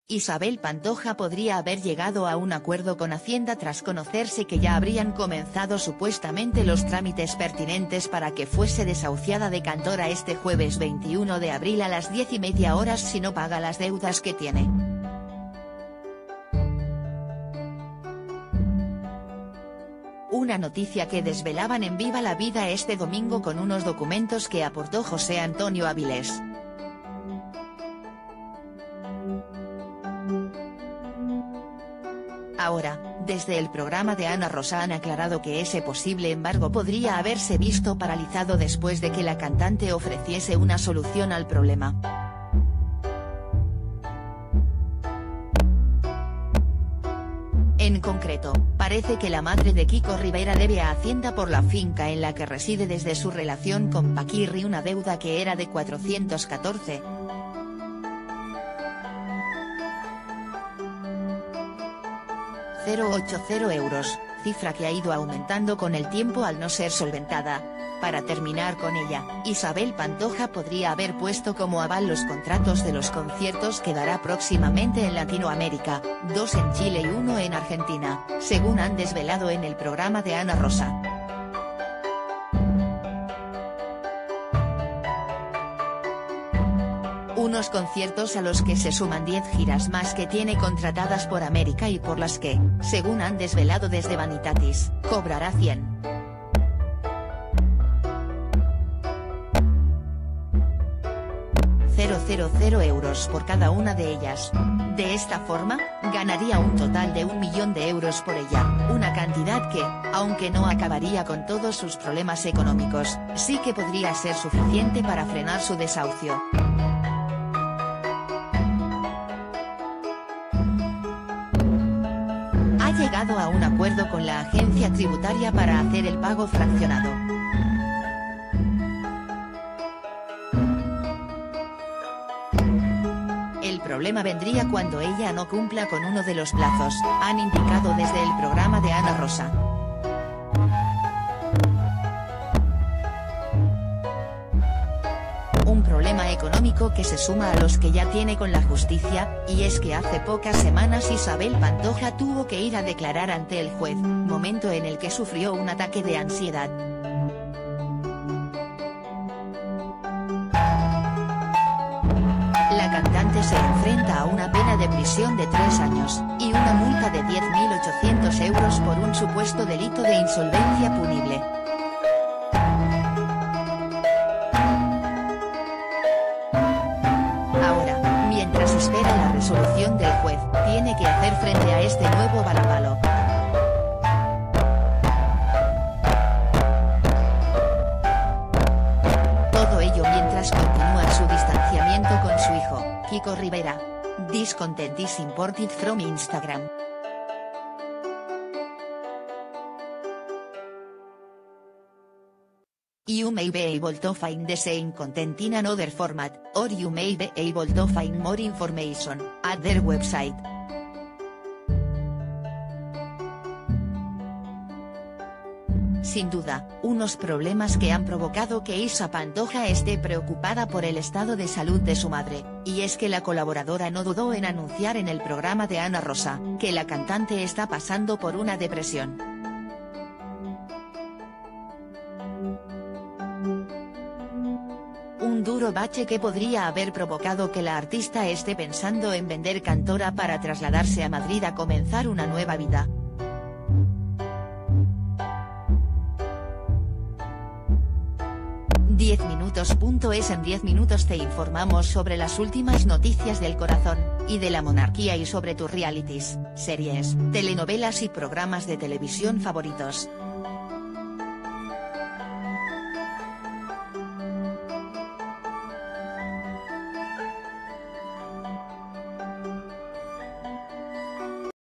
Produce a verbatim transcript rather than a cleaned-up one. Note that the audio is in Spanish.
Isabel Pantoja podría haber llegado a un acuerdo con Hacienda tras conocerse que ya habrían comenzado supuestamente los trámites pertinentes para que fuese desahuciada de Cantora este jueves veintiuno de abril a las diez y media horas si no paga las deudas que tiene. Una noticia que desvelaban en Viva la Vida este domingo con unos documentos que aportó José Antonio Avilés. Ahora, desde el programa de Ana Rosa han aclarado que ese posible embargo podría haberse visto paralizado después de que la cantante ofreciese una solución al problema. En concreto, parece que la madre de Kiko Rivera debe a Hacienda por la finca en la que reside desde su relación con Paquirri una deuda que era de cuatrocientos catorce mil ochenta euros, cifra que ha ido aumentando con el tiempo al no ser solventada. Para terminar con ella, Isabel Pantoja podría haber puesto como aval los contratos de los conciertos que dará próximamente en Latinoamérica, dos en Chile y uno en Argentina, según han desvelado en el programa de Ana Rosa. Unos conciertos a los que se suman diez giras más que tiene contratadas por América y por las que, según han desvelado desde Vanitatis, cobrará cien mil euros por cada una de ellas. De esta forma, ganaría un total de un millón de euros por ella, una cantidad que, aunque no acabaría con todos sus problemas económicos, sí que podría ser suficiente para frenar su desahucio. Ha llegado a un acuerdo con la agencia tributaria para hacer el pago fraccionado. El problema vendría cuando ella no cumpla con uno de los plazos, han indicado desde el programa de Ana Rosa. Un problema económico que se suma a los que ya tiene con la justicia, y es que hace pocas semanas Isabel Pantoja tuvo que ir a declarar ante el juez, momento en el que sufrió un ataque de ansiedad. La cantante se enfrenta a una pena de prisión de tres años, y una multa de diez mil ochocientos euros por un supuesto delito de insolvencia punible. Ahora, mientras espera la resolución del juez, tiene que hacer frente a este nuevo varapalo. Todo ello mientras continúa su distanciamiento con su hijo, Kiko Rivera. This content is imported from Instagram. You may be able to find the same content in another format, or you may be able to find more information at their website. Sin duda, unos problemas que han provocado que Isa Pantoja esté preocupada por el estado de salud de su madre, y es que la colaboradora no dudó en anunciar en el programa de Ana Rosa, que la cantante está pasando por una depresión. Un duro bache que podría haber provocado que la artista esté pensando en vender Cantora para trasladarse a Madrid a comenzar una nueva vida. diez minutos punto es En diez minutos te informamos sobre las últimas noticias del corazón, y de la monarquía y sobre tus realities, series, telenovelas y programas de televisión favoritos.